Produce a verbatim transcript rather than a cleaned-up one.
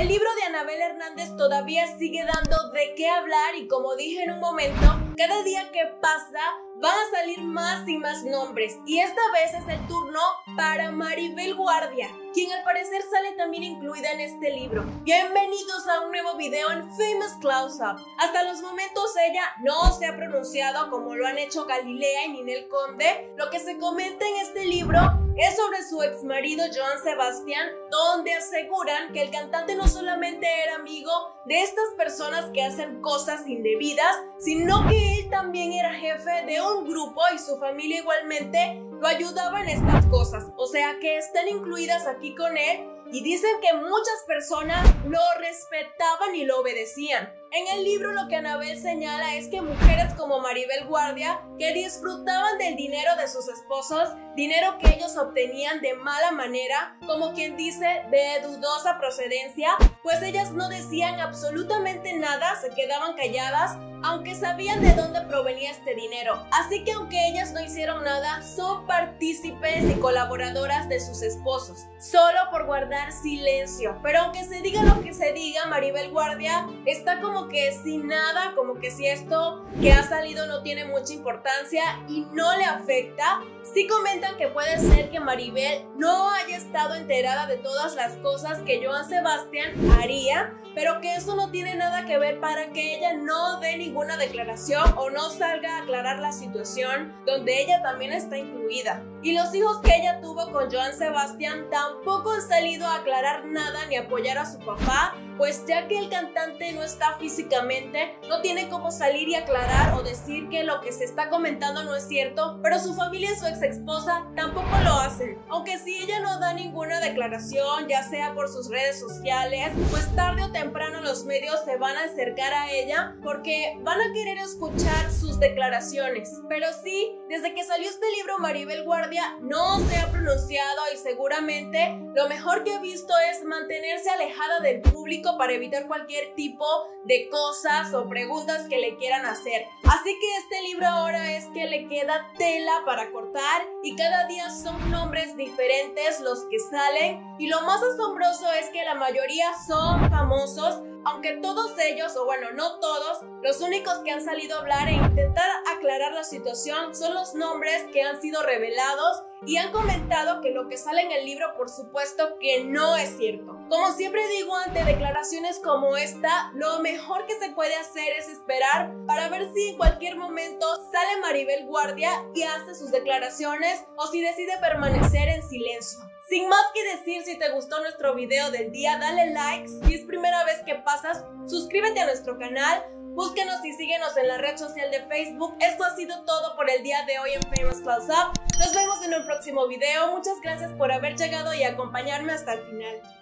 El libro de Anabel Hernández todavía sigue dando de qué hablar y, como dije en un momento, cada día que pasa van a salir más y más nombres, y esta vez es el turno para Maribel Guardia, quien al parecer sale también incluida en este libro. Bienvenidos a un nuevo video en Famous Close Up. Hasta los momentos ella no se ha pronunciado como lo han hecho Galilea y Ninel Conde. Lo que se comenta en este libro es sobre su ex marido Joan Sebastián, donde aseguran que el cantante no solamente era amigo de estas personas que hacen cosas indebidas, sino que él también era jefe de un grupo y su familia igualmente lo ayudaba en estas cosas, o sea que están incluidas aquí con él, y dicen que muchas personas lo respetaban y lo obedecían. En el libro lo que Anabel señala es que mujeres como Maribel Guardia, que disfrutaban del dinero de sus esposos, dinero que ellos obtenían de mala manera, como quien dice de dudosa procedencia, pues ellas no decían absolutamente nada, se quedaban calladas, aunque sabían de dónde provenía este dinero. Así que aunque ellas no hicieron nada, son partícipes y colaboradoras de sus esposos, solo por guardar silencio. Pero aunque se diga lo que se diga, Maribel Guardia está como que sin nada, como que si esto que ha salido no tiene mucha importancia y no le afecta. Sí comentan que puede ser que Maribel no haya estado enterada de todas las cosas que Joan Sebastián haría, pero que eso no tiene nada que ver para que ella no dé ninguna declaración o no salga a aclarar la situación donde ella también está incluida. Y los hijos que ella tuvo con Joan Sebastián tampoco han salido a aclarar nada ni apoyar a su papá, pues ya que el cantante no está físicamente, no tiene cómo salir y aclarar o decir que lo que se está comentando no es cierto, pero su familia y su ex esposa tampoco lo hacen. Aunque si ella no da ninguna declaración, ya sea por sus redes sociales, pues tarde o temprano los medios se van a acercar a ella porque van a querer escuchar sus declaraciones. Pero sí, desde que salió este libro, Maribel Guardia no se ha pronunciado y seguramente lo mejor que he visto es mantenerse alejada del público para evitar cualquier tipo de cosas o preguntas que le quieran hacer. Así que este libro ahora es que le queda tela para cortar y cada día son nombres diferentes los que salen, y lo más asombroso es que la mayoría son famosos, aunque todos ellos, o bueno, no todos, los únicos que han salido a hablar e intentar aclarar la situación son los nombres que han sido revelados y han comentado que lo que sale en el libro, por supuesto que no es cierto. Como siempre digo, ante declaraciones como esta, lo mejor que se puede hacer es esperar para ver si en cualquier momento sale Maribel Guardia y hace sus declaraciones o si decide permanecer en silencio. Sin más que decir, si te gustó nuestro video del día, dale like. Si es primera vez que pasas, suscríbete a nuestro canal. Búsquenos y síguenos en la red social de Facebook. Esto ha sido todo por el día de hoy en Famous Close Up. Nos vemos en un próximo video. Muchas gracias por haber llegado y acompañarme hasta el final.